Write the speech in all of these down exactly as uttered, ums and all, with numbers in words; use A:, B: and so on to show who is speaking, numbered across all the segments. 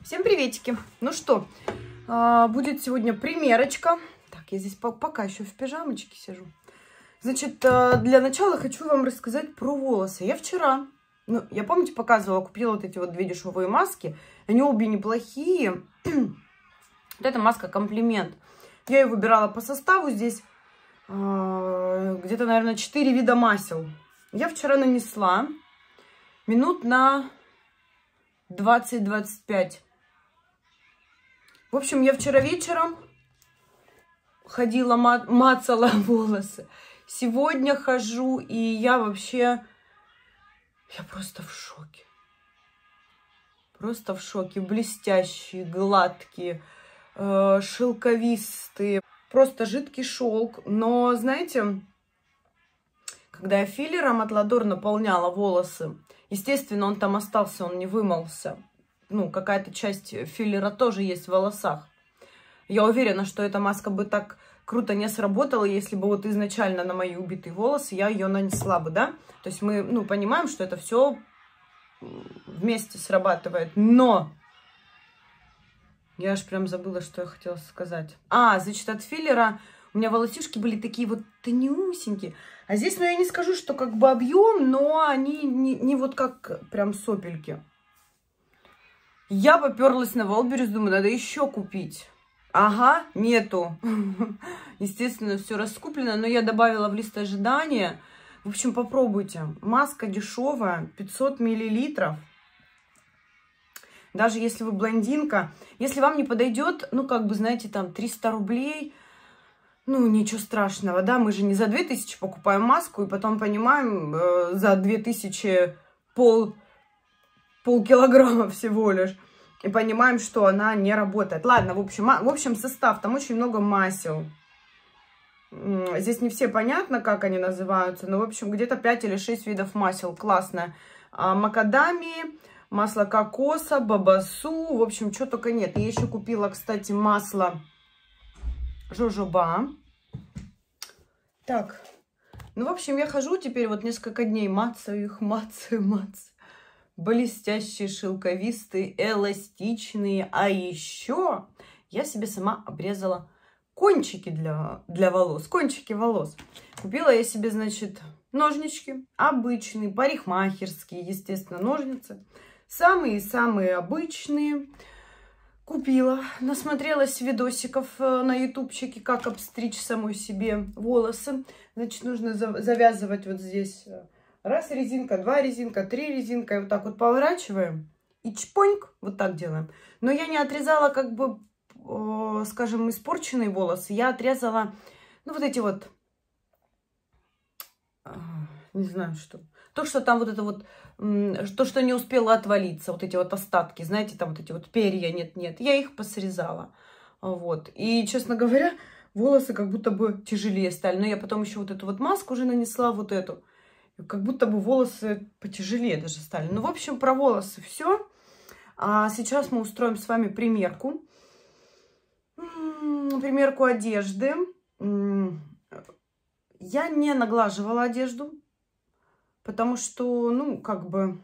A: Всем приветики! Ну что, будет сегодня примерочка. Так, я здесь пока еще в пижамочке сижу. Значит, для начала хочу вам рассказать про волосы. Я вчера, ну, я, помните, показывала, купила вот эти вот две дешевые маски. Они обе неплохие. Вот эта маска комплимент. Я ее выбирала по составу. Здесь где-то, наверное, четыре вида масел. Я вчера нанесла минут на двадцать-двадцать пять. В общем, я вчера вечером ходила, мацала волосы. Сегодня хожу, и я вообще... Я просто в шоке. Просто в шоке. Блестящие, гладкие, э, шелковистые. Просто жидкий шелк. Но, знаете, когда я филлером от Ладор наполняла волосы, естественно, он там остался, он не вымылся. Ну, какая-то часть филлера тоже есть в волосах. Я уверена, что эта маска бы так круто не сработала, если бы вот изначально на мои убитые волосы я ее нанесла бы, да? То есть мы, ну, понимаем, что это все вместе срабатывает. Но я аж прям забыла, что я хотела сказать. А, значит, от филлера у меня волосишки были такие вот тонюсенькие. А здесь, ну, я не скажу, что как бы объем, но они не, не вот как прям сопельки. Я поперлась на Wildberries, думаю, надо еще купить. Ага, нету. Естественно, все раскуплено, но я добавила в лист ожидания. В общем, попробуйте. Маска дешевая, пятьсот миллилитров. Даже если вы блондинка. Если вам не подойдет, ну, как бы, знаете, там, триста рублей, ну, ничего страшного, да. Мы же не за две тысячи покупаем маску, и потом понимаем, э, за две тысячи пол... полкилограмма всего лишь. И понимаем, что она не работает. Ладно, в общем, в общем, состав. Там очень много масел. Здесь не все понятно, как они называются. Но, в общем, где-то пять или шесть видов масел. Классно. Макадамии, масло кокоса, бабасу. В общем, что только нет. Я еще купила, кстати, масло жожоба. Так. Ну, в общем, я хожу теперь вот несколько дней. Мацаю их, мацаю, мацаю. Блестящие, шелковистые, эластичные. А еще я себе сама обрезала кончики для, для волос. Кончики волос. Купила я себе, значит, ножнички. Обычные, парикмахерские, естественно, ножницы. Самые-самые обычные. Купила. Насмотрелась видосиков на ютубчике, как обстричь самой себе волосы. Значит, нужно завязывать вот здесь... Раз резинка, два резинка, три резинка. И вот так вот поворачиваем. И чпоньк. Вот так делаем. Но я не отрезала, как бы, э, скажем, испорченные волосы. Я отрезала, ну, вот эти вот, э, не знаю, что. То, что там вот это вот, э, то, что не успело отвалиться. Вот эти вот остатки, знаете, там вот эти вот перья. Нет-нет. Я их посрезала. Вот. И, честно говоря, волосы как будто бы тяжелее стали. Но я потом еще вот эту вот маску уже нанесла, вот эту. Как будто бы волосы потяжелее даже стали. Ну, в общем, про волосы все. А сейчас мы устроим с вами примерку. Примерку одежды. Я не наглаживала одежду. Потому что, ну, как бы...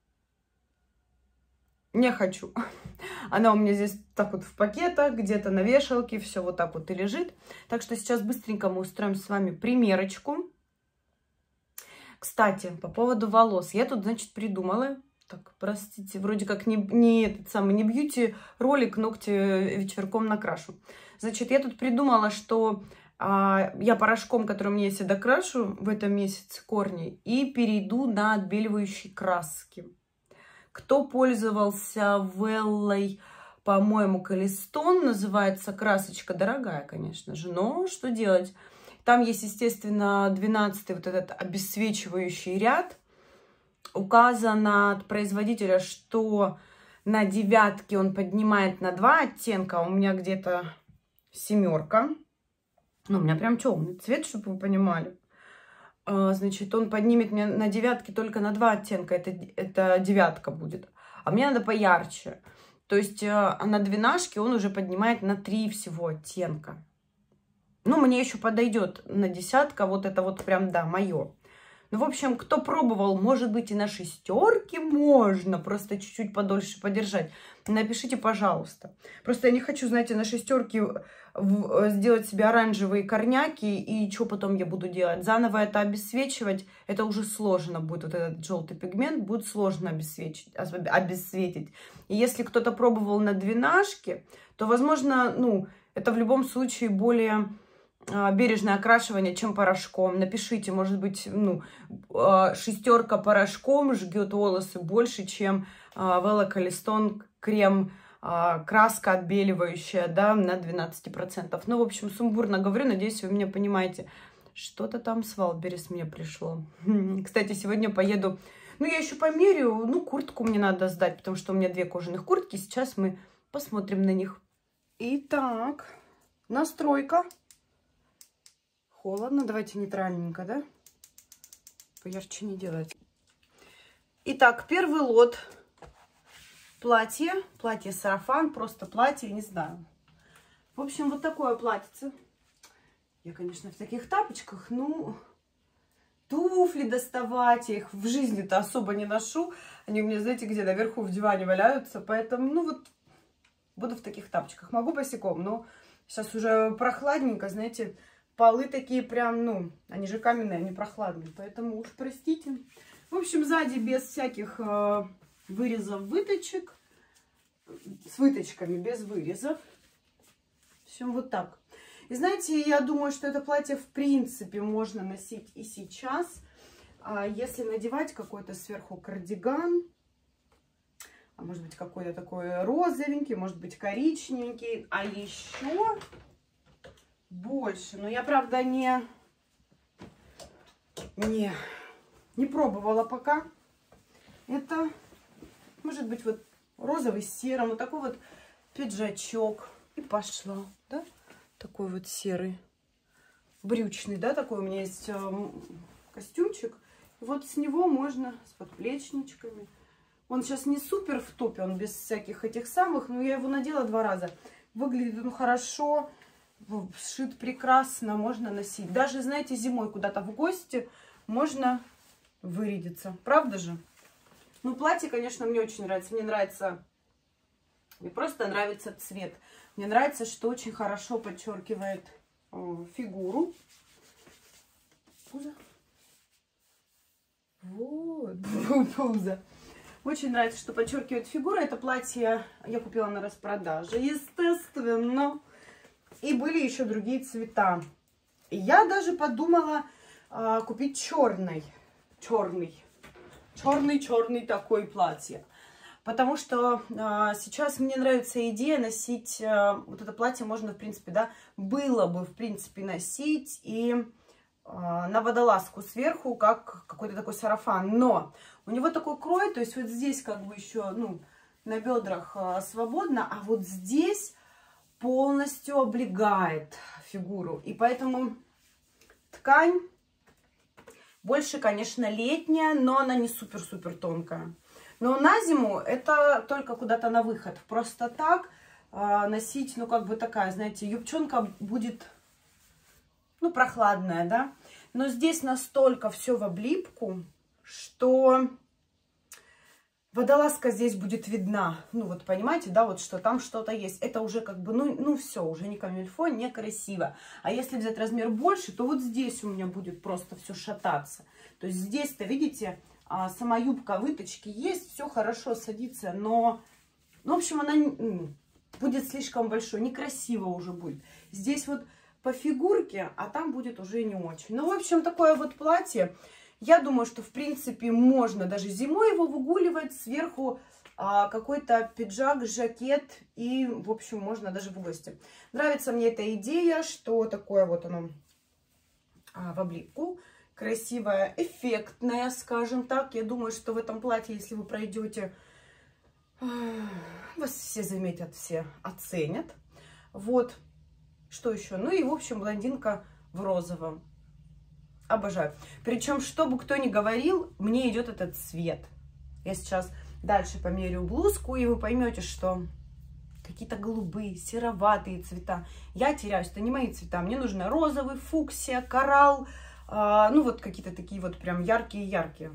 A: Не хочу. Она у меня здесь так вот в пакетах, где-то на вешалке. Все вот так вот и лежит. Так что сейчас быстренько мы устроим с вами примерочку. Кстати, по поводу волос. Я тут, значит, придумала, так, простите, вроде как не, не этот самый, не бьюти-ролик, ногти вечерком накрашу. Значит, я тут придумала, что а, я порошком, которым я всегда крашу в этом месяце корни, и перейду на отбеливающие краски. Кто пользовался Веллой, по-моему, Колестон, называется красочка, дорогая, конечно же, но что делать? Там есть, естественно, двенадцатый вот этот обесцвечивающий ряд. Указано от производителя, что на девятке он поднимает на два оттенка. У меня где-то семерка. Ну, у меня прям темный цвет, чтобы вы понимали. Значит, он поднимет мне на девятке только на два оттенка. Это, это девятка будет. А мне надо поярче. То есть на двенашке он уже поднимает на три всего оттенка. Ну, мне еще подойдет на десятка, вот это вот прям, да, мое. Ну, в общем, кто пробовал, может быть, и на шестерке можно просто чуть-чуть подольше подержать. Напишите, пожалуйста. Просто я не хочу, знаете, на шестерке сделать себе оранжевые корняки, и что потом я буду делать? Заново это обесцвечивать, это уже сложно будет. Вот этот желтый пигмент будет сложно обесцветить. обесцветить. И если кто-то пробовал на двенашке, то, возможно, ну, это в любом случае более... бережное окрашивание, чем порошком. Напишите, может быть, ну, шестерка порошком жгет волосы больше, чем Вела Колестон крем, краска отбеливающая, да, на двенадцать процентов. Ну, в общем, сумбурно говорю, надеюсь, вы меня понимаете. Что-то там с Валберес мне пришло. Кстати, сегодня поеду, ну, я еще померяю, ну, куртку мне надо сдать, потому что у меня две кожаных куртки, сейчас мы посмотрим на них. Итак, настройка. Холодно, давайте нейтральненько, да? Поярче не делать. Итак, первый лот. Платье. Платье-сарафан, просто платье, не знаю. В общем, вот такое платьице. Я, конечно, в таких тапочках, ну, туфли доставать, я их в жизни-то особо не ношу. Они у меня, знаете, где наверху в диване валяются, поэтому, ну, вот, буду в таких тапочках. Могу босиком, но сейчас уже прохладненько, знаете, полы такие прям, ну, они же каменные, они прохладные, поэтому уж простите. В общем, сзади без всяких э, вырезов, выточек, с выточками, без вырезов. В общем, вот так. И знаете, я думаю, что это платье в принципе можно носить и сейчас, а если надевать какой-то сверху кардиган, а может быть какой-то такой розовенький, может быть коричневенький, а еще... больше, но я, правда, не, не, не пробовала пока. Это, может быть, вот розовый с серым, вот такой вот пиджачок. И пошла, да? Такой вот серый, брючный, да, такой у меня есть э, костюмчик. И вот с него можно, с подплечничками. Он сейчас не супер в топе, он без всяких этих самых, но я его надела два раза. Выглядит он хорошо. Сшит прекрасно, можно носить. Даже, знаете, зимой куда-то в гости можно вырядиться. Правда же? Ну, платье, конечно, мне очень нравится. Мне нравится, мне просто нравится цвет. Мне нравится, что очень хорошо подчеркивает о, фигуру. Пузо. Вот, пузо. Очень нравится, что подчеркивает фигуру. Это платье я купила на распродаже, естественно. И были еще другие цвета. Я даже подумала а, купить черный. Черный. Черный-черный такой платье. Потому что а, сейчас мне нравится идея носить... А, вот это платье можно, в принципе, да, было бы, в принципе, носить и а, на водолазку сверху, как какой-то такой сарафан. Но у него такой крой, то есть вот здесь как бы еще, ну, на бедрах а, свободно, а вот здесь... полностью облегает фигуру. И поэтому ткань больше, конечно, летняя, но она не супер-супер тонкая. Но на зиму это только куда-то на выход. Просто так э, носить, ну, как бы такая, знаете, юбчонка будет, ну, прохладная, да. Но здесь настолько все в облипку, что... водолазка здесь будет видна. Ну, вот понимаете, да, вот что там что-то есть. Это уже как бы, ну, ну все, уже не камильфо, не красиво. А если взять размер больше, то вот здесь у меня будет просто все шататься. То есть здесь-то, видите, сама юбка выточки есть, все хорошо садится, но, ну, в общем, она будет слишком большой, некрасиво уже будет. Здесь вот по фигурке, а там будет уже не очень. Ну, в общем, такое вот платье... Я думаю, что, в принципе, можно даже зимой его выгуливать, сверху а, какой-то пиджак, жакет, и, в общем, можно даже в гости. Нравится мне эта идея, что такое вот оно а, в облипку, красивая, эффектная, скажем так. Я думаю, что в этом платье, если вы пройдете, вас все заметят, все оценят. Вот, что еще? Ну и, в общем, блондинка в розовом. Обожаю. Причем, что бы кто ни говорил, мне идет этот цвет. Я сейчас дальше померю блузку, и вы поймете, что какие-то голубые, сероватые цвета. Я теряюсь, это не мои цвета. Мне нужно розовый, фуксия, коралл, А, ну, вот какие-то такие вот прям яркие-яркие.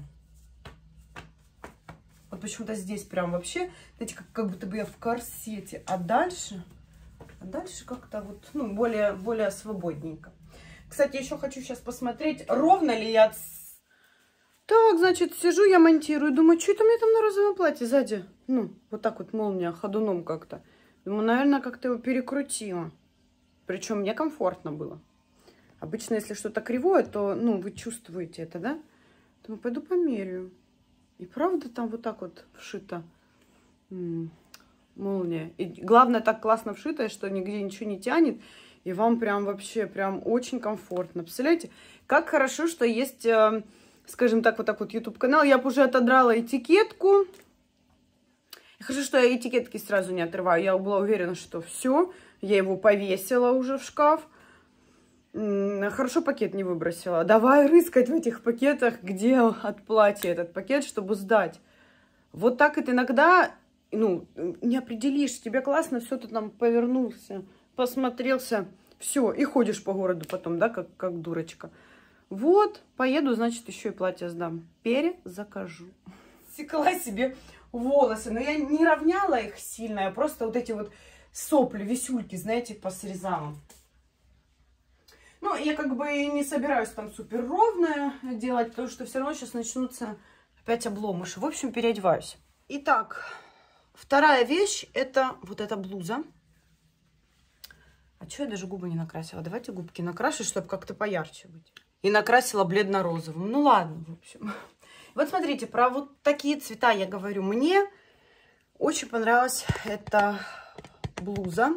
A: Вот почему-то здесь прям вообще, знаете, как, как будто бы я в корсете. А дальше, а дальше как-то вот, ну, более, более свободненько. Кстати, еще хочу сейчас посмотреть, ровно ли я... Так, значит, сижу я монтирую, думаю, что это у меня там на розовом платье сзади? Ну, вот так вот молния ходуном как-то. Думаю, наверное, как-то его перекрутила. Причем мне комфортно было. Обычно, если что-то кривое, то, ну, вы чувствуете это, да? Думаю, пойду померяю. И правда там вот так вот вшито м-м, молния. И главное, так классно вшитое, что нигде ничего не тянет. И вам прям вообще прям очень комфортно. Представляете, как хорошо, что есть, э, скажем так, вот так вот YouTube-канал. Я бы уже отодрала этикетку. И хорошо, что я этикетки сразу не отрываю. Я была уверена, что все. Я его повесила уже в шкаф. Хорошо пакет не выбросила. Давай рыскать в этих пакетах, где от платья этот пакет, чтобы сдать. Вот так это иногда, ну, не определишь. Тебе классно, все, ты там повернулся, посмотрелся. Все, и ходишь по городу потом, да, как, как дурочка. Вот, поеду, значит, еще и платье сдам. Перезакажу. Секла себе волосы, но я не равняла их сильно, я просто вот эти вот сопли, висюльки, знаете, посрезала. Ну, я как бы и не собираюсь там супер ровное делать, потому что все равно сейчас начнутся опять обломыши. В общем, переодеваюсь. Итак, вторая вещь, это вот эта блуза. А что я даже губы не накрасила? Давайте губки накрашу, чтобы как-то поярче быть. И накрасила бледно-розовым. Ну ладно, в общем. Вот смотрите, про вот такие цвета я говорю. Мне очень понравилась эта блуза.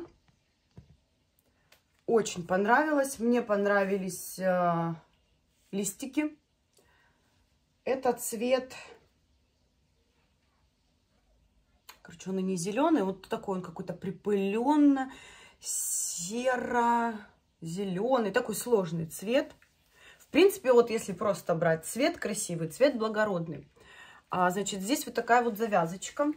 A: Очень понравилось. Мне понравились э, листики. Это цвет... Короче, он и не зеленый, вот такой он какой-то припыленно серо-зеленый. Такой сложный цвет. В принципе, вот если просто брать цвет красивый, цвет благородный. А, значит, здесь вот такая вот завязочка.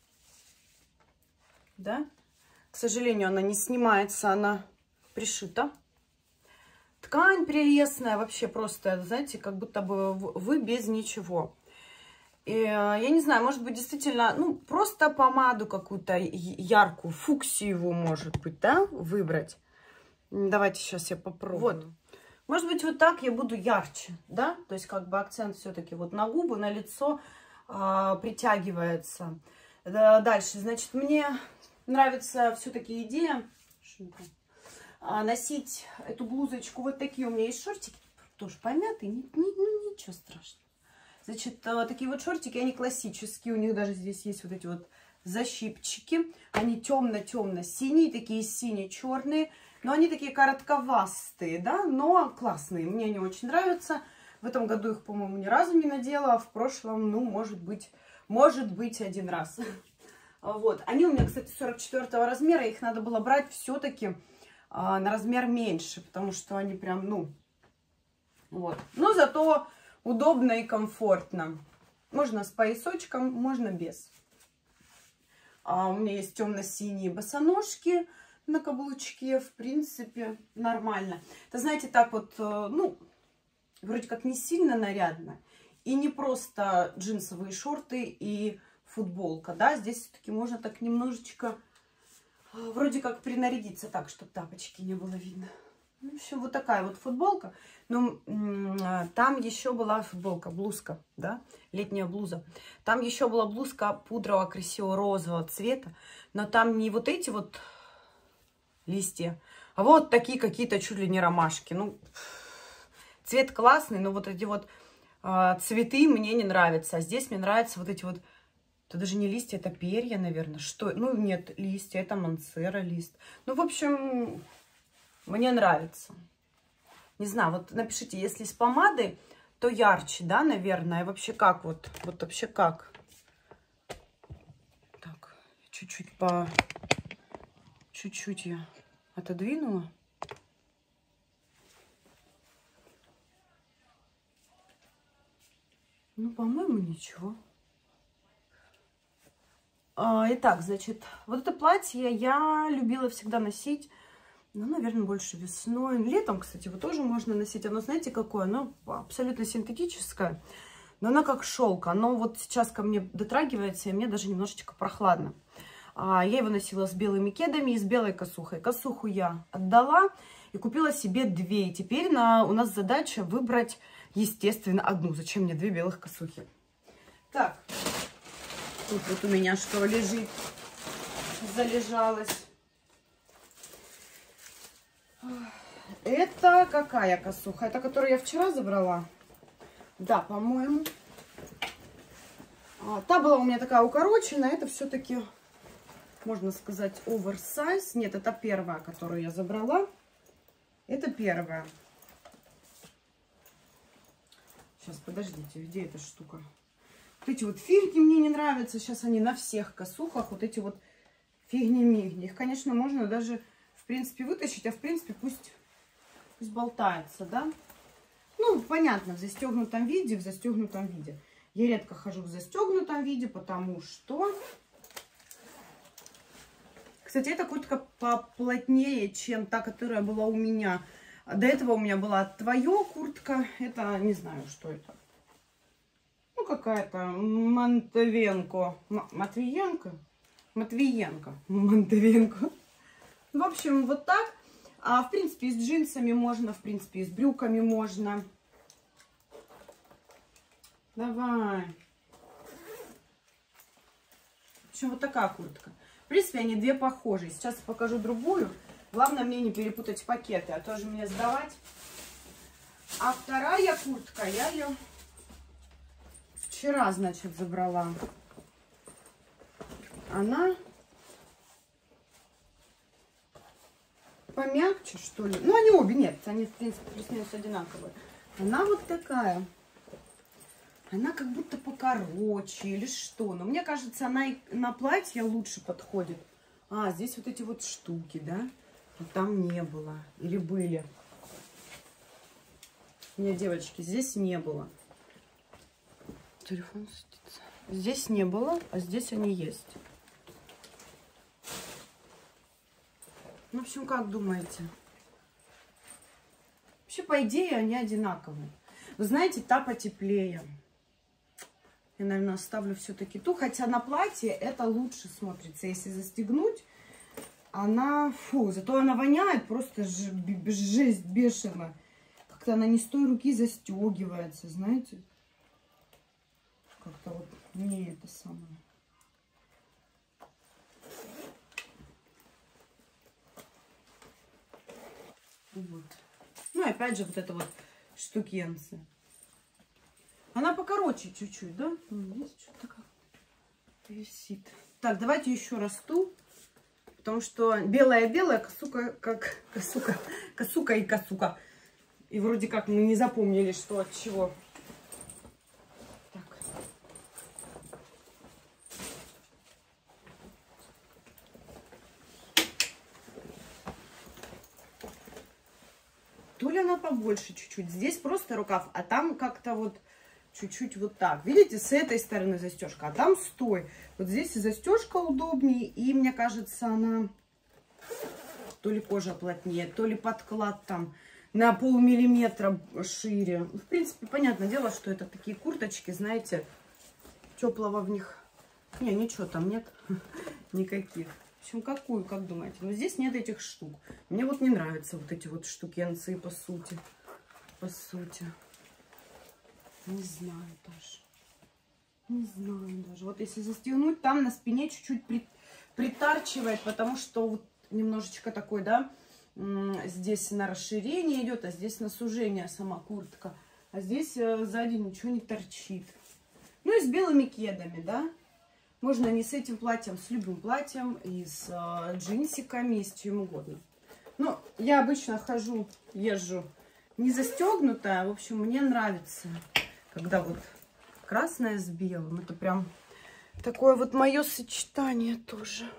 A: Да? К сожалению, она не снимается, она... пришита. Ткань прелестная, вообще просто, знаете, как будто бы вы без ничего. И, я не знаю, может быть, действительно, ну, просто помаду какую-то яркую, фуксиевую, может быть, да, выбрать. Давайте сейчас я попробую. Вот. Может быть, вот так я буду ярче, да, то есть как бы акцент все-таки вот на губы, на лицо а, притягивается. Дальше, значит, мне нравится все-таки идея... носить эту блузочку. Вот такие у меня есть шортики. Тоже помятые. Не, не, ну, ничего страшного. Значит, такие вот шортики, они классические. У них даже здесь есть вот эти вот защипчики. Они темно-темно-синие. Такие сине-черные. Но они такие коротковастые, да. Но классные. Мне они очень нравятся. В этом году их, по-моему, ни разу не надела. А в прошлом, ну, может быть, может быть, один раз. Вот. Они у меня, кстати, сорок четвёртого размера. Их надо было брать все-таки... на размер меньше, потому что они прям, ну, вот. Но зато удобно и комфортно. Можно с поясочком, можно без. А у меня есть темно-синие босоножки на каблучке, в принципе, нормально. Это, знаете, так вот, ну, вроде как не сильно нарядно. И не просто джинсовые шорты и футболка, да. Здесь все-таки можно так немножечко... вроде как принарядиться так, чтобы тапочки не было видно. В общем, вот такая вот футболка. Но там еще была футболка, блузка, да, летняя блуза. Там еще была блузка пудрового, красивого розового цвета. Но там не вот эти вот листья, а вот такие какие-то чуть ли не ромашки. Ну, цвет классный, но вот эти вот э, цветы мне не нравятся. А здесь мне нравятся вот эти вот... Это даже не листья, это перья, наверное. Что? Ну, нет, листья, это монцера лист. Ну, в общем, мне нравится. Не знаю, вот напишите, если с помадой, то ярче, да, наверное. Вообще как вот? Вот вообще как? Так, чуть-чуть по... Чуть-чуть я отодвинула. Ну, по-моему, ничего. Итак, значит, вот это платье я любила всегда носить Ну, наверное, больше весной. Летом, кстати, его тоже можно носить. Оно, знаете, какое? Оно абсолютно синтетическое, но оно как шелк. Оно вот сейчас ко мне дотрагивается, и мне даже немножечко прохладно. А, я его носила с белыми кедами и с белой косухой. Косуху я отдала и купила себе две. И теперь на, у нас задача выбрать, естественно, одну. Зачем мне две белых косухи? Так, тут вот у меня что лежит, залежалось. Это какая косуха? Это, которую я вчера забрала? Да, по-моему. А, та была у меня такая укороченная. Это все-таки, можно сказать, оверсайз. Нет, это первая, которую я забрала. Это первая. Сейчас, подождите, где эта штука? Вот эти вот фигни мне не нравятся. Сейчас они на всех косухах. Вот эти вот фигни-мигни. Их, конечно, можно даже, в принципе, вытащить. А, в принципе, пусть, пусть болтается, да? Ну, понятно, в застегнутом виде, в застегнутом виде. Я редко хожу в застегнутом виде, потому что... Кстати, эта куртка поплотнее, чем та, которая была у меня. До этого у меня была твоя куртка. Это, не знаю, что это. Ну, какая-то Монтовенко. Матвиенко? Матвиенко. Монтовенко. В общем, вот так. А, в принципе, и с джинсами можно, в принципе, и с брюками можно. Давай. В общем, вот такая куртка. В принципе, они две похожие. Сейчас покажу другую. Главное мне не перепутать пакеты, а тоже мне сдавать. А вторая куртка, я ее вчера, значит, забрала. Она помягче, что ли. Ну, они обе, нет, они, в принципе, плюс-минус одинаковые. Она вот такая. Она как будто покороче или что. Но мне кажется, она и на платье лучше подходит. А, здесь вот эти вот штуки, да? Вот там не было. Или были. Нет, девочки, здесь не было. Телефон светится. Здесь не было, а здесь они есть. В общем, как думаете? Вообще, по идее, они одинаковые. Вы знаете, та потеплее. Я, наверное, оставлю все-таки ту. Хотя на платье это лучше смотрится. Если застегнуть, она... Фу, зато она воняет просто ж... жесть бешеная. Как-то она не с той руки застегивается, знаете. Как-то вот не это самое. Вот. Ну и опять же вот это вот штукенцы. Она покороче чуть-чуть, да? Здесь что-то как висит. Так, давайте еще раз ту. Потому что белая-белая, косука, как косука, косука и косука. И вроде как мы не запомнили, что от чего. Так. То ли она побольше чуть-чуть. Здесь просто рукав, а там как-то вот чуть-чуть вот так. Видите, с этой стороны застежка, а там стой. Вот здесь застежка удобнее, и мне кажется, она то ли кожа плотнее, то ли подклад там на полмиллиметра шире. В принципе, понятное дело, что это такие курточки, знаете, теплого в них. Не, ничего там нет, никаких. В общем, какую, как думаете? Но здесь нет этих штук. Мне вот не нравятся вот эти вот штукенцы, по сути. По сути. Не знаю даже. Не знаю даже. Вот если застегнуть, там на спине чуть-чуть при, притарчивает, потому что вот немножечко такой, да, здесь на расширение идет, а здесь на сужение сама куртка. А здесь сзади ничего не торчит. Ну и с белыми кедами, да. Можно не с этим платьем, с любым платьем, и с э, джинсиками, и с чем угодно. Ну, я обычно хожу, езжу не застегнутая. В общем, мне нравится, когда вот красное с белым. Это прям такое вот мое сочетание тоже.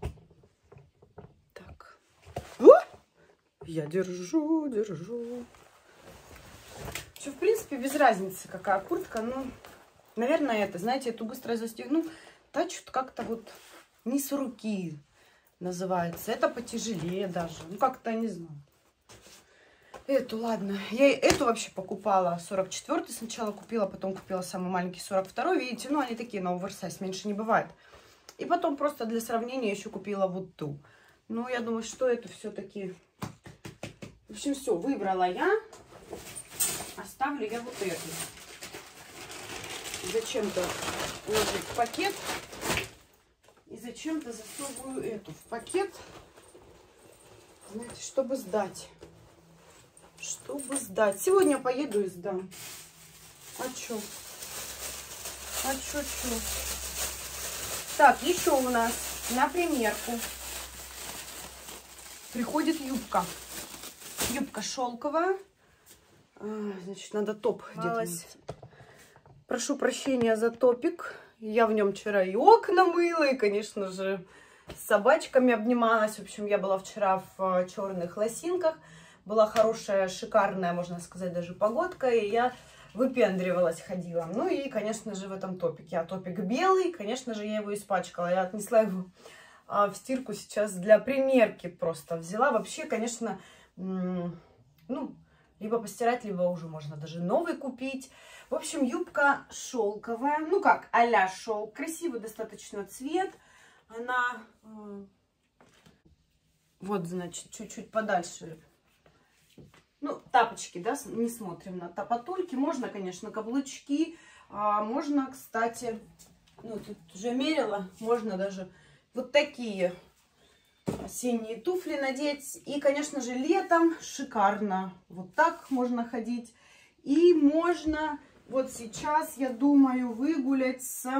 A: Так. О! Я держу, держу. Все, в принципе, без разницы, какая куртка. Ну, наверное, это, знаете, эту быстро застегну. Та что-то как-то вот не с руки. называется. Это потяжелее даже. Ну, как-то не знаю. Эту, ладно. Я эту вообще покупала. сорок четвёртый сначала купила, потом купила самый маленький сорок второй. Видите, ну, они такие на оверсайз, меньше не бывает. И потом просто для сравнения еще купила вот ту. Ну, я думаю, что это все-таки... В общем, все, выбрала я. Оставлю я вот эту. Зачем-то ложить в пакет. И зачем-то засовываю эту в пакет. Знаете, чтобы сдать. Чтобы сдать. Сегодня поеду и сдам. А чё? А чё, чё? Так, еще у нас на примерку приходит юбка. Юбка шелковая. А, значит, надо топ где-то. Прошу прощения за топик. Я в нем вчера и окна мыла, и, конечно же, с собачками обнималась. В общем, я была вчера в черных лосинках. Была хорошая, шикарная, можно сказать, даже погодка. И я выпендривалась, ходила. Ну и, конечно же, в этом топике. А топик белый, конечно же, я его испачкала. Я отнесла его в стирку сейчас для примерки просто взяла. Вообще, конечно, ну, либо постирать, либо уже можно даже новый купить. В общем, юбка шелковая. Ну как, а-ля шелк. Красивый достаточно цвет. Она... Э, вот, значит, чуть-чуть подальше. Ну, тапочки, да, не смотрим на тапотульки. Можно, конечно, каблучки. А можно, кстати, ну, тут уже мерила. Можно даже вот такие осенние туфли надеть. И, конечно же, летом шикарно. Вот так можно ходить. И можно вот сейчас, я думаю, выгулять с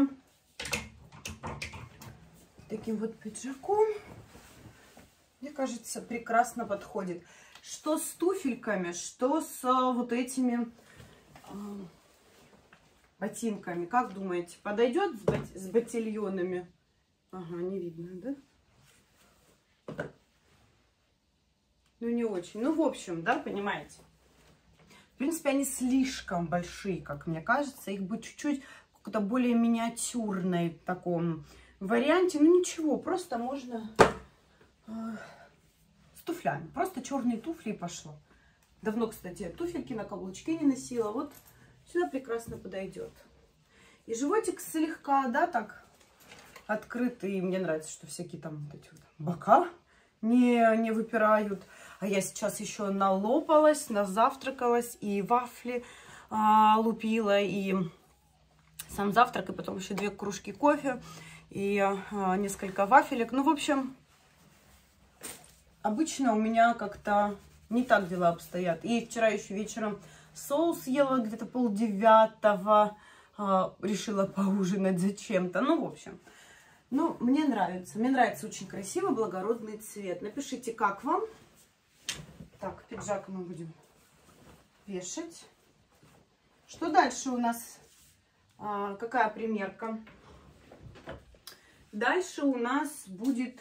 A: таким вот пиджаком. Мне кажется, прекрасно подходит. Что с туфельками, что с вот этими э, ботинками. Как думаете, подойдет с, бот с ботильонами? Ага, не видно, да? Ну, не очень. Ну, в общем, да, понимаете. В принципе, они слишком большие, как мне кажется. Их бы чуть-чуть какой-то более миниатюрной в таком варианте. Ну, ничего, просто можно э, с туфлями. Просто черные туфли и пошло. Давно, кстати, туфельки на каблучке не носила. Вот сюда прекрасно подойдет. И животик слегка, да, так открытый. Мне нравится, что всякие там вот эти вот бока не, не выпирают. А я сейчас еще налопалась, назавтракалась, и вафли а, лупила, и сам завтрак, и потом еще две кружки кофе, и а, несколько вафелек. Ну, в общем, обычно у меня как-то не так дела обстоят. И вчера еще вечером соус ела где-то полдевятого, а, решила поужинать зачем-то. Ну, в общем, ну, мне нравится. Мне нравится очень красивый, благородный цвет. Напишите, как вам. Так, пиджак мы будем вешать. Что дальше у нас? А, какая примерка? Дальше у нас будет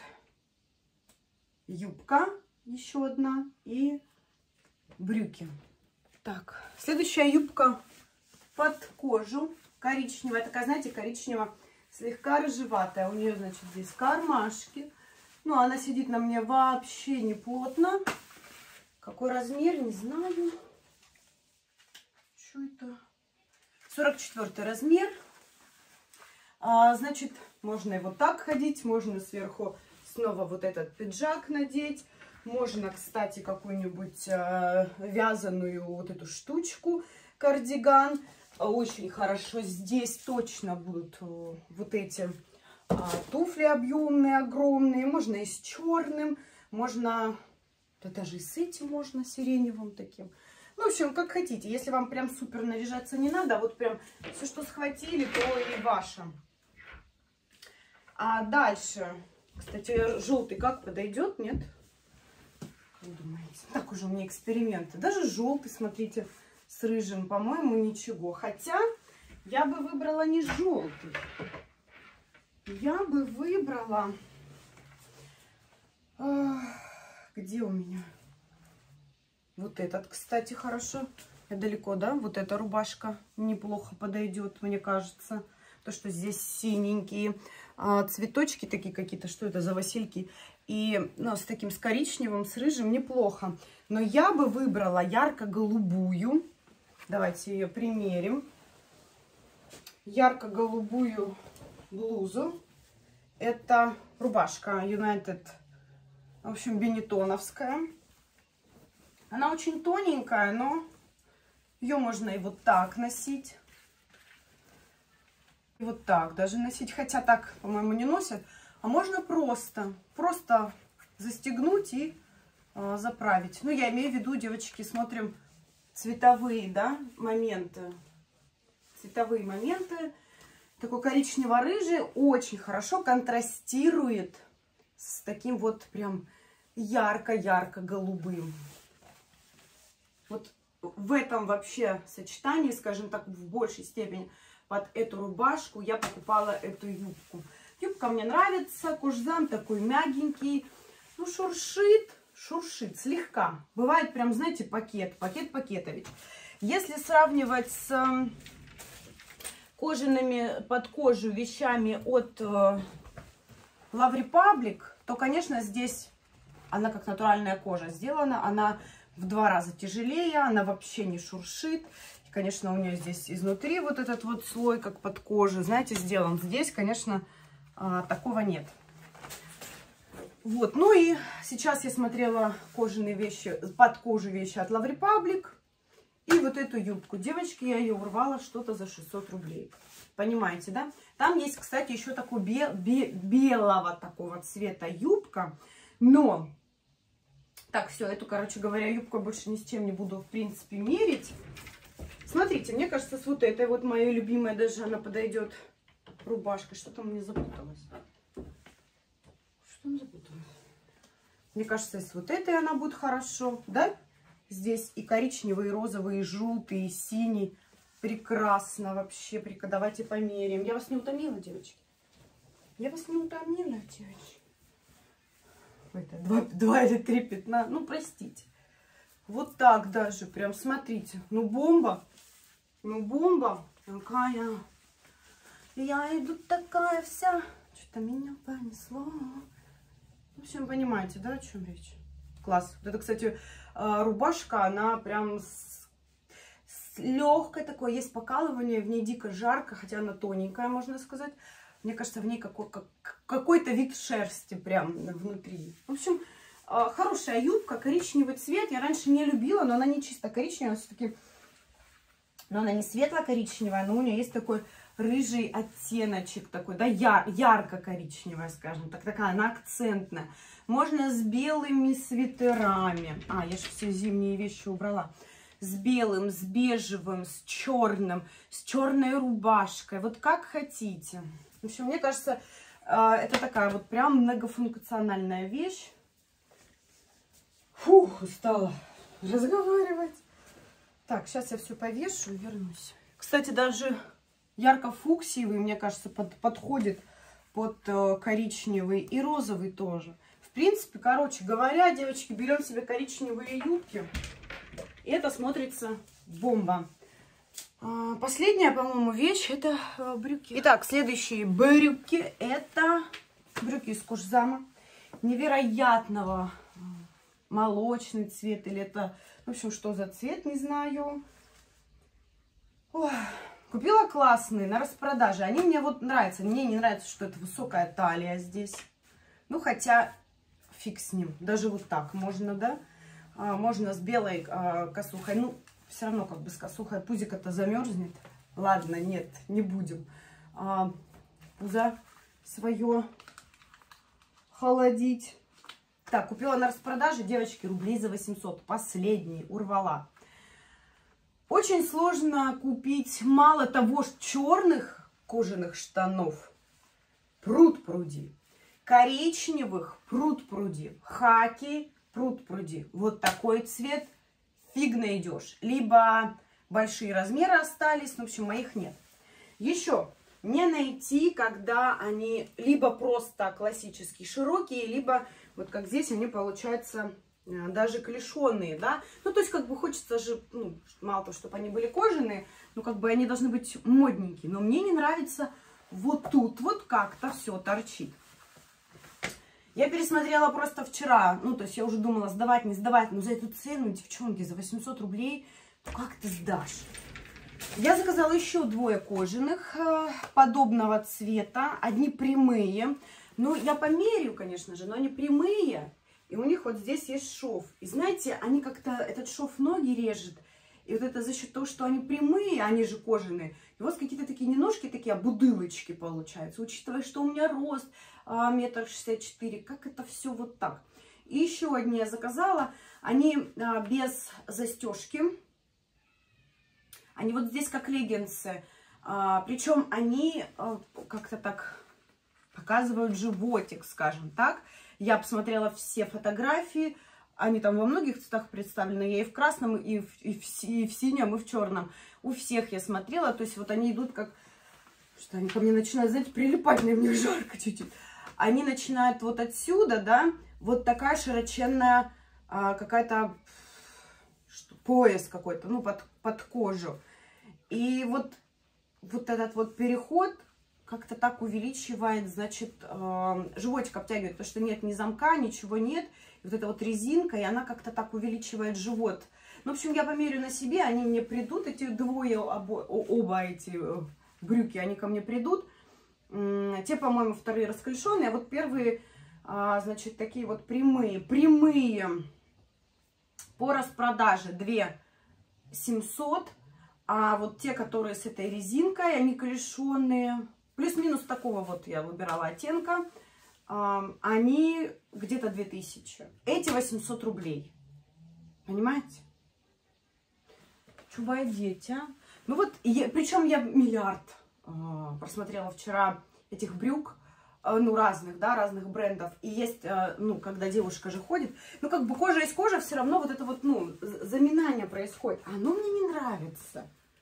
A: юбка, еще одна, и брюки. Так, следующая юбка под кожу, коричневая. Такая, знаете, коричневая, слегка рыжеватая. У нее, значит, здесь кармашки. Ну, она сидит на мне вообще не плотно. Какой размер, не знаю. Что это? сорок четвёртый размер. А, значит, можно и вот так ходить. Можно сверху снова вот этот пиджак надеть. Можно, кстати, какую-нибудь а, вязаную вот эту штучку, кардиган. Очень хорошо. Здесь точно будут вот эти а, туфли объемные, огромные. Можно и с черным. Можно... Да даже и с этим можно, сиреневым таким. Ну, в общем, как хотите. Если вам прям супер наряжаться не надо, вот прям все, что схватили, то и ваше. А дальше, кстати, желтый как подойдет, нет? Как думаете? Так уже у меня эксперименты. Даже желтый, смотрите, с рыжим, по-моему, ничего. Хотя я бы выбрала не желтый. Я бы выбрала... Где у меня? Вот этот, кстати, хорошо. Далеко, да? Вот эта рубашка неплохо подойдет, мне кажется. то, что здесь синенькие а, цветочки такие какие-то, что это за васильки, и ну, с таким, с коричневым, с рыжим неплохо. Но я бы выбрала ярко-голубую. Давайте ее примерим. Ярко-голубую блузу. Это рубашка United, в общем, бенетоновская. Она очень тоненькая, но ее можно и вот так носить. И вот так даже носить. Хотя так, по-моему, не носят. А можно просто, просто застегнуть и э, заправить. Ну, я имею в виду, девочки, смотрим цветовые, да, моменты. Цветовые моменты. Такой коричнево-рыжий очень хорошо контрастирует с таким вот прям ярко-ярко голубым. Вот в этом вообще сочетании, скажем так, в большей степени под эту рубашку я покупала эту юбку. Юбка мне нравится, кожзам такой мягенький, ну шуршит, шуршит слегка. Бывает прям, знаете, пакет, пакет-пакетович. Если сравнивать с кожаными под кожу вещами от э, Love Republic, то, конечно, здесь она как натуральная кожа сделана. Она в два раза тяжелее, она вообще не шуршит. И, конечно, у нее здесь изнутри вот этот вот слой, как под кожей, знаете, сделан. Здесь, конечно, э, такого нет. Вот, ну и сейчас я смотрела кожаные вещи, под кожу вещи от Love Republic. И вот эту юбку. Девочки, я ее урвала что-то за шестьсот рублей. Понимаете, да? Там есть, кстати, еще такой бел, бе, белого такого цвета юбка. Но, так, все, эту, короче говоря, юбку больше ни с чем не буду, в принципе, мерить. Смотрите, мне кажется, с вот этой вот моей любимой даже она подойдет рубашкой. Что там мне запуталось? Что там запуталось? Мне кажется, с вот этой она будет хорошо, да? Здесь и коричневый, и розовый, и желтый, и синий. Прекрасно вообще. Давайте померяем. Я вас не утомила, девочки? Я вас не утомила, девочки? Это два, два или три пятна. Ну, простите. Вот так даже. Прям смотрите. Ну, бомба. Ну, бомба. Какая. Я иду такая вся. Что-то меня понесло. В общем, понимаете, да, о чем речь? Класс. Вот это, кстати, рубашка, она прям с, с легкой такой, есть покалывание, в ней дико жарко, хотя она тоненькая, можно сказать. Мне кажется, в ней какой, как, какой-то вид шерсти прям внутри. В общем, хорошая юбка, коричневый цвет. Я раньше не любила, но она не чисто коричневая, все-таки, но она не светло-коричневая, но у нее есть такой рыжий оттеночек такой, да, яр, ярко-коричневая, скажем так, такая, она акцентная. Можно с белыми свитерами. А, я же все зимние вещи убрала. С белым, с бежевым, с черным, с черной рубашкой. Вот как хотите. В общем, мне кажется, это такая вот прям многофункциональная вещь. Фух, устала разговаривать. Так, сейчас я все повешу и вернусь. Кстати, даже ярко-фуксиевый, мне кажется, под, подходит под э, коричневый, и розовый тоже. В принципе, короче говоря, девочки, берем себе коричневые юбки. И это смотрится бомба. А, последняя, по-моему, вещь — это а, брюки. Итак, следующие брюки — это брюки из кожзама. Невероятного молочный цвет. Или это, в общем, что за цвет, не знаю. Ой. Купила классные на распродаже. Они мне вот нравятся. Мне не нравится, что это высокая талия здесь. Ну, хотя фиг с ним. Даже вот так можно, да? А, можно с белой а, косухой. Ну, все равно как бы с косухой пузико-то замерзнет. Ладно, нет, не будем. А, пузо свое холодить. Так, купила на распродаже, девочки, рублей за восемьсот. Последний, урвала. Очень сложно купить мало того, что черных кожаных штанов, пруд-пруди, коричневых, пруд-пруди, хаки, пруд-пруди. Вот такой цвет фиг найдешь. Либо большие размеры остались, в общем, моих нет. Еще не найти, когда они либо просто классические широкие, либо вот как здесь они получаются даже клешеные, да, ну, то есть, как бы хочется же, ну, мало того, чтобы они были кожаные, но как бы они должны быть модненькие, но мне не нравится вот тут вот как-то все торчит. Я пересмотрела просто вчера, ну, то есть я уже думала, сдавать, не сдавать, но за эту цену, девчонки, за восемьсот рублей, ну, как ты сдашь? Я заказала еще двое кожаных э, подобного цвета, одни прямые, ну, я померяю, конечно же, но они прямые, и у них вот здесь есть шов, и знаете, они как-то, этот шов ноги режет, и вот это за счет того, что они прямые, они же кожаные, и вот какие-то такие не ножки, такие, а будылочки получаются, учитывая, что у меня рост метр шестьдесят четыре, как это все вот так. И еще одни я заказала, они а, без застежки, они вот здесь как леггинсы, а, причем они а, как-то так показывают животик, скажем так. Я посмотрела все фотографии, они там во многих цветах представлены, я и в красном, и в, и в, и в синем, и в черном. У всех я смотрела, то есть вот они идут как, что они ко мне начинают, знаете, прилипать, на мне жарко чуть-чуть. Они начинают вот отсюда, да, вот такая широченная а, какая-то пояс какой-то, ну, под, под кожу. И вот, вот этот вот переход как-то так увеличивает, значит, э, животик обтягивает, потому что нет ни замка, ничего нет. И вот эта вот резинка, и она как-то так увеличивает живот. Ну, в общем, я померю на себе, они мне придут, эти двое, обо, оба эти брюки, они ко мне придут. Те, по-моему, вторые расклешенные, а вот первые, а, значит, такие вот прямые. Прямые по распродаже две семьсот, а вот те, которые с этой резинкой, они клешеные, плюс-минус такого вот я выбирала оттенка, а, они где-то две тысячи. Эти восемьсот рублей. Понимаете? Чубай дети, а? Ну вот, я, причем я миллиард просмотрела вчера этих брюк, ну, разных, да, разных брендов. И есть, ну, когда девушка же ходит, ну, как бы кожа есть кожа, все равно вот это вот, ну, заминание происходит. Оно мне не нравится.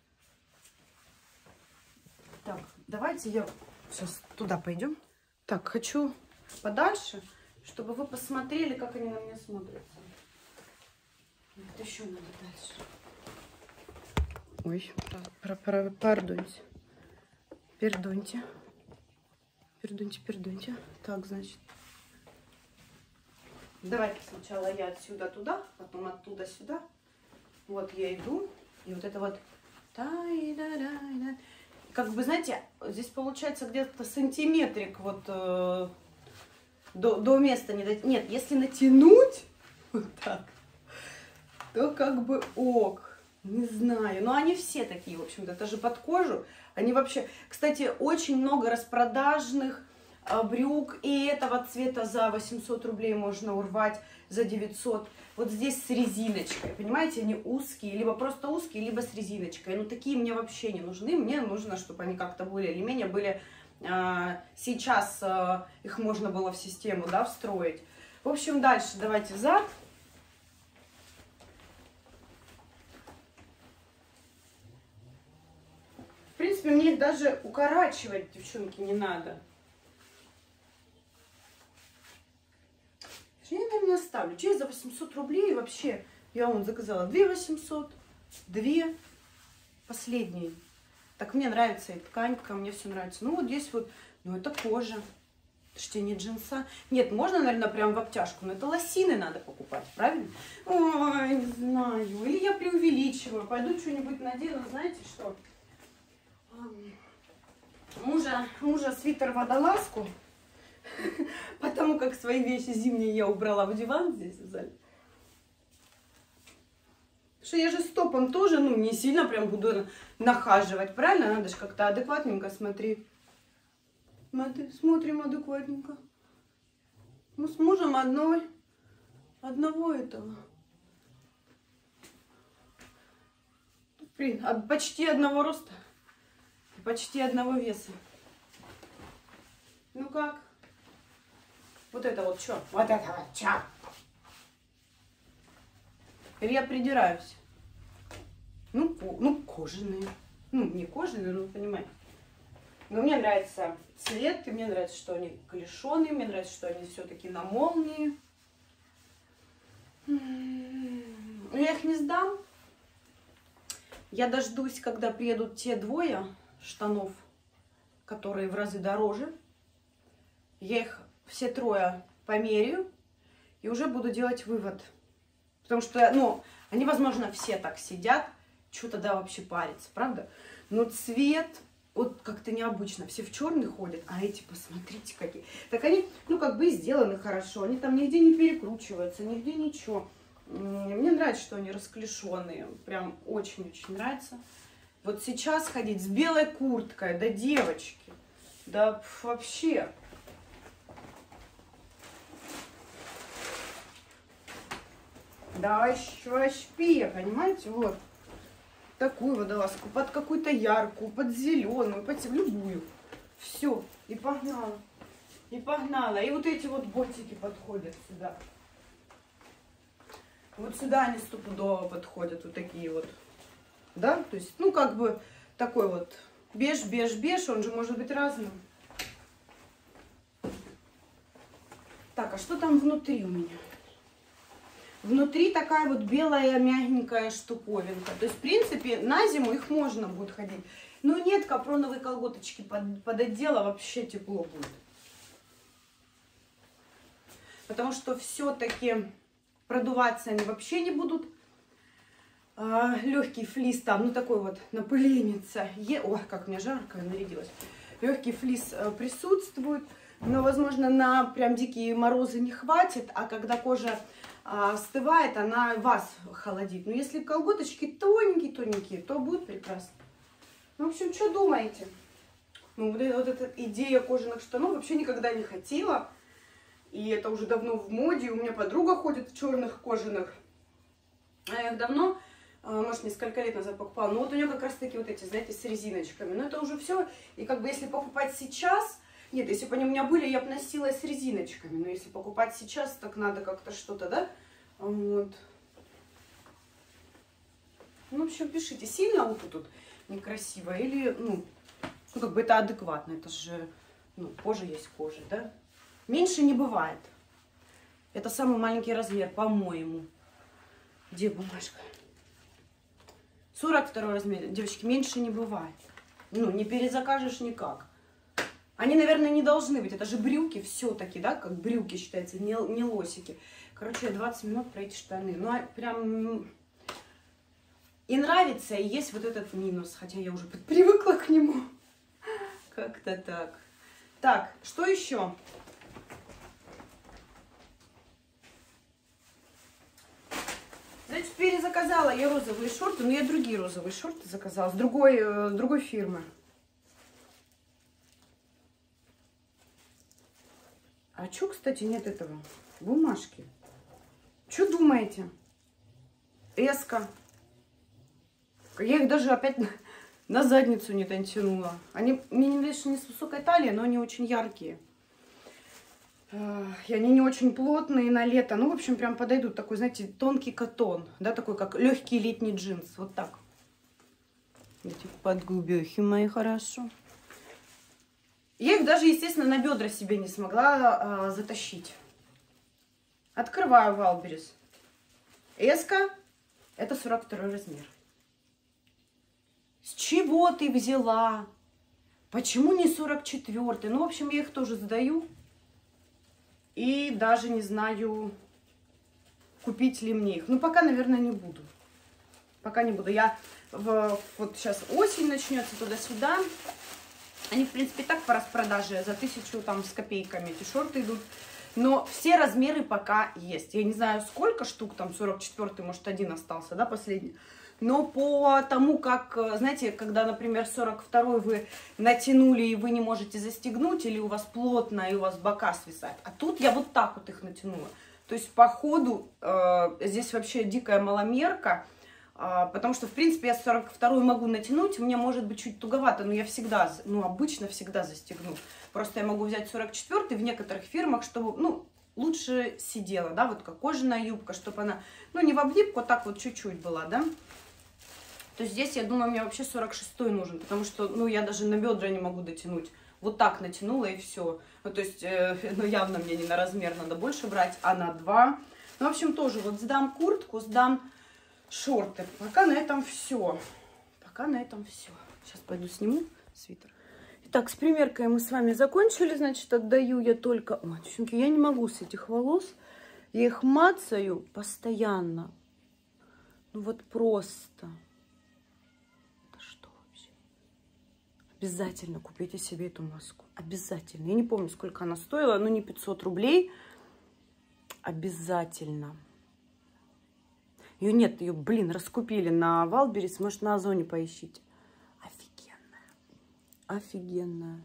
A: Так, давайте я сейчас туда пойдем. Так, хочу подальше, чтобы вы посмотрели, как они на меня смотрятся. Вот еще надо дальше. Ой, пардоньте. Пердоньте. Пердоньте, пердоньте. Так, значит. Давайте сначала я отсюда туда, потом оттуда сюда. Вот я иду. И вот это вот. Как бы, знаете, здесь получается где-то сантиметрик вот э, до, до места не дойти. Нет, если натянуть вот так, то как бы ок. Не знаю, но они все такие, в общем-то, это же под кожу. Они вообще, кстати, очень много распродажных а, брюк. И этого цвета за восемьсот рублей можно урвать за девятьсот. Вот здесь с резиночкой, понимаете, они узкие, либо просто узкие, либо с резиночкой. Ну, такие мне вообще не нужны. Мне нужно, чтобы они как-то более или менее были... А, сейчас а, их можно было в систему, да, встроить. В общем, дальше давайте зад. В принципе, мне их даже укорачивать, девчонки, не надо. Я, наверное, оставлю. Че я за восемьсот рублей вообще? Я вам заказала две восемьсот, две последние. Так мне нравится и тканька, мне все нравится. Ну, вот здесь вот, ну, это кожа. Что, не джинса? Нет, можно, наверное, прям в обтяжку, но это лосины надо покупать, правильно? Ой, не знаю. Или я преувеличиваю. Пойду что-нибудь надену, знаете что? Мужа, мужа свитер-водолазку, потому как свои вещи зимние я убрала в диван здесь в зале. Что я же стопом тоже, ну, не сильно прям буду нахаживать, правильно? Надо же как-то адекватненько смотреть. Смотрим адекватненько. Мы с мужем одной, одного этого. Блин, почти одного роста. Почти одного веса. Ну как? Вот это вот что? Вот это вот что? Или я придираюсь? Ну, ко ну, кожаные. Ну, не кожаные, но понимаете. Но мне нравится цвет, и мне нравится, что они клешеные, мне нравится, что они все-таки на молнии. Но я их не сдам. Я дождусь, когда приедут те двое штанов. которые в разы дороже. Я их все трое померяю и уже буду делать вывод. Потому что, ну, они, возможно, все так сидят, что тогда вообще париться, правда? Но цвет, вот как-то необычно. Все в черных ходят, а эти, посмотрите, какие. Так они, ну, как бы и сделаны хорошо. Они там нигде не перекручиваются, нигде ничего. Мне нравится, что они расклешенные. Прям очень-очень нравится. Вот сейчас ходить с белой курткой, да, девочки, да, вообще. Да, вообще, понимаете, вот. Такую водолазку, под какую-то яркую, под зеленую, под любую. Все, и погнала. И погнала. И вот эти вот ботики подходят сюда. Вот сюда они стопудово подходят, вот такие вот. Да, то есть, ну, как бы такой вот беж, беж, беж, он же может быть разным. Так, а что там внутри у меня? Внутри такая вот белая мягенькая штуковинка. То есть, в принципе, на зиму их можно будет ходить. Но нет, капроновые колготочки под, под отдел, вообще тепло будет. Потому что все-таки продуваться они вообще не будут. А, легкий флис там, ну такой вот напыленица. Е... Ой, как мне жарко, нарядилась. Легкий флис а, присутствует. Но, возможно, на прям дикие морозы не хватит. А когда кожа остывает, она вас холодит. Но если колготочки тоненькие-тоненькие, то будет прекрасно. Ну, в общем, что думаете? Ну, вот, вот эта идея кожаных штанов вообще никогда не хотела. И это уже давно в моде. У меня подруга ходит в черных кожаных. А я их давно, может, несколько лет назад покупала. Но вот у нее как раз таки вот эти, знаете, с резиночками. Но это уже все. И как бы если покупать сейчас... Нет, если бы они у меня были, я бы носила с резиночками. Но если покупать сейчас, так надо как-то что-то, да? Вот. Ну, в общем, пишите, сильно вот тут некрасиво или, ну, ну, как бы это адекватно. Это же, ну, кожа есть кожа, да? Меньше не бывает. Это самый маленький размер, по-моему. Где бумажка? сорок второй размер. Девочки, меньше не бывает. Ну, не перезакажешь никак. Они, наверное, не должны быть. Это же брюки все-таки, да, как брюки считается, не, не лосики. Короче, двадцать минут про эти штаны. Ну, а прям и нравится, и есть вот этот минус. Хотя я уже привыкла к нему. Как-то так. Так, что еще? Значит, перезаказала я розовые шорты, но я другие розовые шорты заказала, с другой, с другой фирмы. А чё, кстати, нет этого? Бумажки. Что думаете? Эска. Я их даже опять на, на задницу не дотянула. Они, мне не нравятся, не с высокой талией, но они очень яркие. И они не очень плотные на лето. Ну, в общем, прям подойдут. Такой, знаете, тонкий катон. Да, такой, как легкий летний джинс. Вот так. Эти подгубехи мои, хорошо. Я их даже, естественно, на бедра себе не смогла а, затащить. Открываю Валберес. Эска. Это сорок второй размер. С чего ты взяла? Почему не сорок четвёртый? Ну, в общем, я их тоже сдаю. И даже не знаю, купить ли мне их. Ну, пока, наверное, не буду. Пока не буду. Я в, вот сейчас осень начнется туда-сюда. Они, в принципе, так по распродаже за тысячу там с копейками эти шорты идут. Но все размеры пока есть. Я не знаю, сколько штук, там сорок четвёртый, может, один остался, да, последний. Но по тому, как, знаете, когда, например, сорок второй вы натянули, и вы не можете застегнуть, или у вас плотно, и у вас бока свисают. А тут я вот так вот их натянула. То есть, по ходу, э, здесь вообще дикая маломерка. Потому что, в принципе, я сорок вторую могу натянуть, мне может быть чуть туговато, но я всегда, ну, обычно всегда застегну. Просто я могу взять сорок четвёртый в некоторых фирмах, чтобы, ну, лучше сидела, да, вот как кожаная юбка, чтобы она, ну, не в облипку, а так вот чуть-чуть была, да. То есть здесь, я думаю, мне вообще сорок шестой нужен, потому что, ну, я даже на бедра не могу дотянуть. Вот так натянула и все. Ну, то есть, э, ну, явно мне не на размер надо больше брать, а на два. Ну, в общем, тоже вот сдам куртку, сдам шорты. Пока на этом все. Пока на этом все. Сейчас пойду сниму свитер. Так, с примеркой мы с вами закончили, значит, отдаю я только... Ой, девчонки, я не могу с этих волос, я их мацаю постоянно. Ну вот просто. Это что вообще? Обязательно купите себе эту маску. Обязательно. Я не помню, сколько она стоила, но не пятьсот рублей. Обязательно. Ее нет, ее, блин, раскупили на Вайлдберрис, может, на Озоне поищите. Офигенная. Офигенная.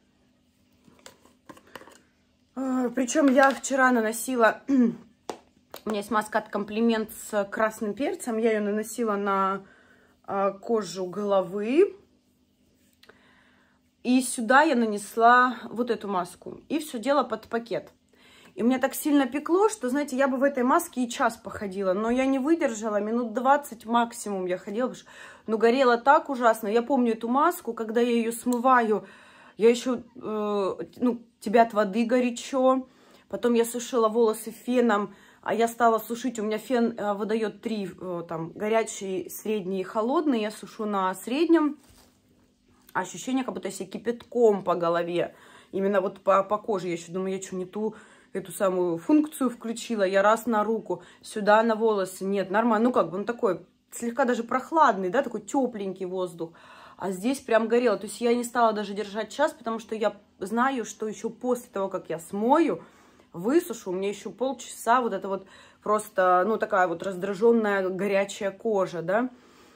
A: А, причем я вчера наносила... У меня есть маска от Комплимент с красным перцем. Я ее наносила на а, кожу головы. И сюда я нанесла вот эту маску. И все дело под пакет. И меня так сильно пекло, что, знаете, я бы в этой маске и час походила. Но я не выдержала, минут двадцать максимум я ходила. Потому что, ну, горело так ужасно. Я помню эту маску, когда я ее смываю. Я еще, э, ну, тебя от воды горячо. Потом я сушила волосы феном. А я стала сушить, у меня фен э, выдает три, э, там, горячий, средний и холодный. Я сушу на среднем. Ощущение, как будто я себе кипятком по голове. Именно вот по, по коже. Я еще думаю, я что, не ту эту самую функцию включила? Я раз на руку, сюда на волосы. Нет, нормально. Ну, как бы он такой, слегка даже прохладный, да, такой тепленький воздух. А здесь прям горело. То есть я не стала даже держать час, потому что я знаю, что еще после того, как я смою, высушу, у меня еще полчаса вот это вот просто, ну, такая вот раздраженная горячая кожа, да.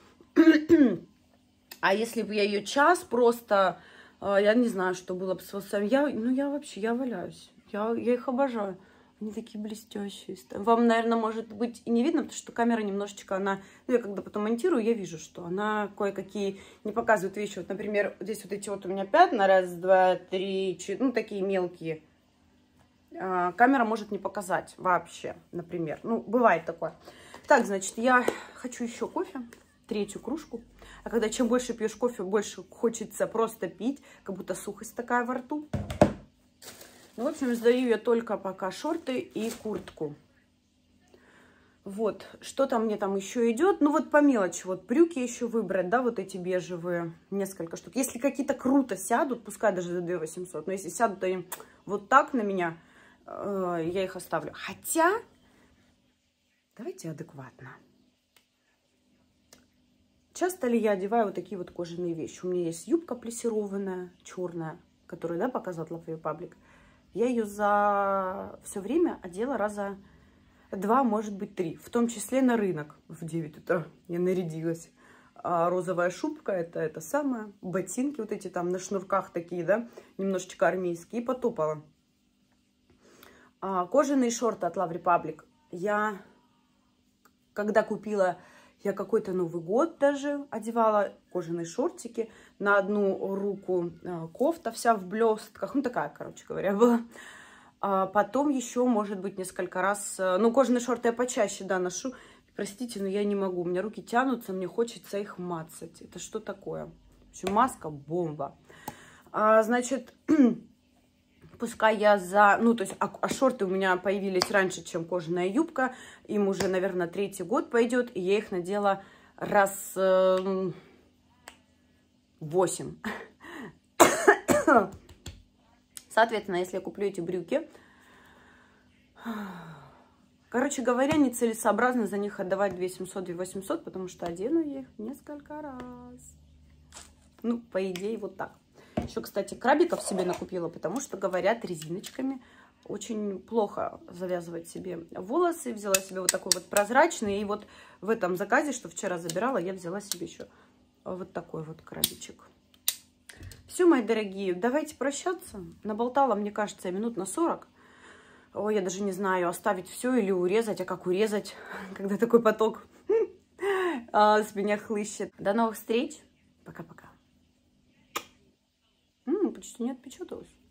A: А если бы я ее час просто, я не знаю, что было бы с волосами. Я, ну, я вообще, я валяюсь. Я, я их обожаю. Они такие блестящие. Вам, наверное, может быть и не видно, потому что камера немножечко, она... Ну, я когда потом монтирую, я вижу, что она кое-какие не показывает вещи. Вот, например, здесь вот эти вот у меня пятна. Раз, два, три, четыре. Ну, такие мелкие. Камера может не показать вообще, например. Ну, бывает такое. Так, значит, я хочу еще кофе, третью кружку. А когда чем больше пьешь кофе, больше хочется просто пить, как будто сухость такая во рту. Ну, в общем, сдаю я только пока шорты и куртку. Вот, что там мне там еще идет? Ну, вот по мелочи, вот брюки еще выбрать, да, вот эти бежевые, несколько штук. Если какие-то круто сядут, пускай даже за две тысячи восемьсот, но если сядут они вот так на меня, я их оставлю. Хотя, давайте адекватно. Часто ли я одеваю вот такие вот кожаные вещи? У меня есть юбка плессированная, черная, которую, да, показывала Love Republic. Я ее за все время одела раза два, может быть, три. В том числе на рынок в девять утра я нарядилась. А розовая шубка, это это самое. Ботинки вот эти там на шнурках такие, да, немножечко армейские. И потопала. А, кожаные шорты от Love Republic. Я, когда купила, я какой-то Новый год даже одевала кожаные шортики. На одну руку а, кофта вся в блестках. Ну, такая, короче говоря, была. А потом еще, может быть, несколько раз... Ну, кожаные шорты я почаще, да, ношу. Простите, но я не могу. У меня руки тянутся, мне хочется их мацать. Это что такое? В общем, маска бомба. А, значит... Пускай я за... Ну, то есть, а, а шорты у меня появились раньше, чем кожаная юбка. Им уже, наверное, третий год пойдет. И я их надела раз э, восемь. Соответственно, если я куплю эти брюки... Короче говоря, нецелесообразно за них отдавать две тысячи семьсот — две тысячи восемьсот, потому что одену я их несколько раз. Ну, по идее, вот так. Еще, кстати, крабиков себе накупила, потому что, говорят, резиночками очень плохо завязывать себе волосы. Взяла себе вот такой вот прозрачный. И вот в этом заказе, что вчера забирала, я взяла себе еще вот такой вот крабичек. Все, мои дорогие, давайте прощаться. Наболтала, мне кажется, минут на сорок. Ой, я даже не знаю, оставить все или урезать. А как урезать, когда такой поток с меня хлыщет. До новых встреч. Пока-пока. Почти не отпечаталось.